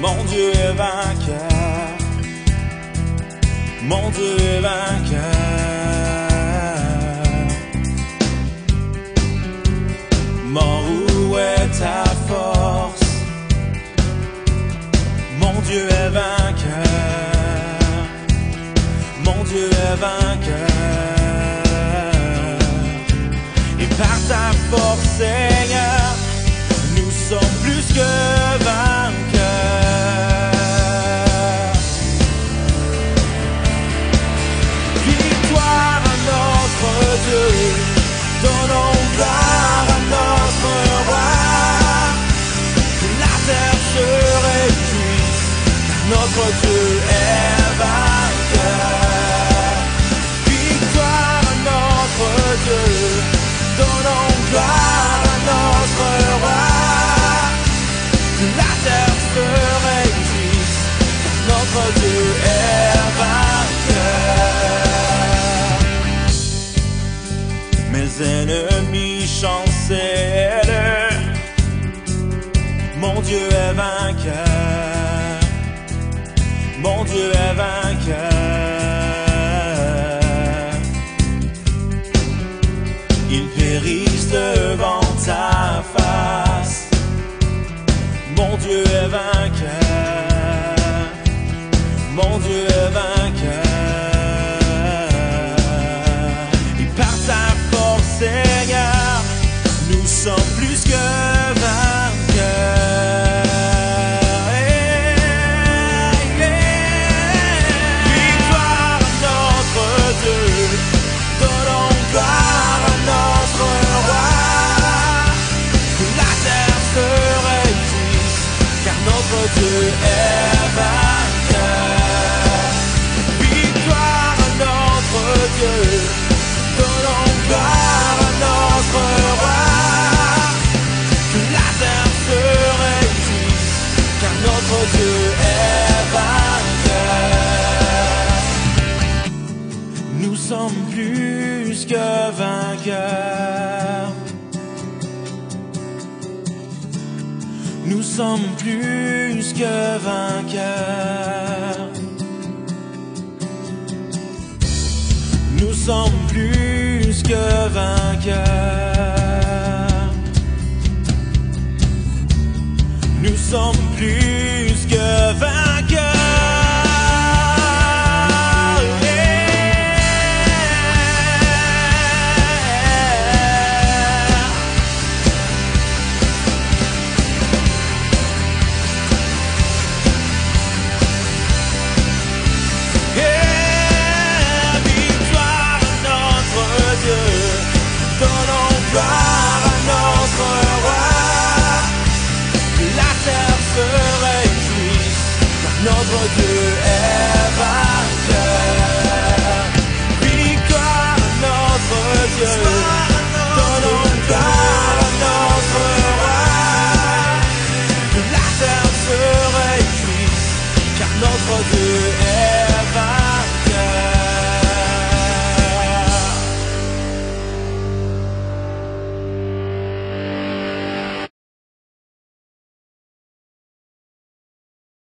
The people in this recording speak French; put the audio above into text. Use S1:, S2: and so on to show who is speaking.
S1: Mon Dieu est vainqueur, mon Dieu est vainqueur. Mort, où est ta force? Mon Dieu est vainqueur, mon Dieu est vainqueur. Et par ta force, Seigneur, nous sommes plus que vainqueurs. Victoire à notre Dieu, donnons gloire à notre roi. Que la terre se réjouisse, car notre Dieu est vainqueur. Victoire à notre Dieu, donnons gloire à notre roi. Que la terre se réjouisse, car notre Dieu est vainqueur. Mes ennemis chancellent, mon Dieu est vainqueur, mon Dieu est vainqueur. Ils périssent devant ta face, mon Dieu est vainqueur, mon Dieu est vainqueur. Et par ta force, Seigneur, nous sommes plus que vainqueurs. Victoire à notre Dieu, donnons gloire à notre roi. Que la terre se réjouisse, car notre Dieu est vainqueur. Victoire à notre Dieu, donnons gloire à notre roi. Que la terre se réjouisse, car notre Dieu est vainqueur. Nous sommes plus que vainqueurs. Nous sommes plus que vainqueurs. Nous sommes plus que vainqueurs. Nous sommes plus que vainqueurs. Donnons gloire à notre roi. La terre se réjouisse, car notre Dieu est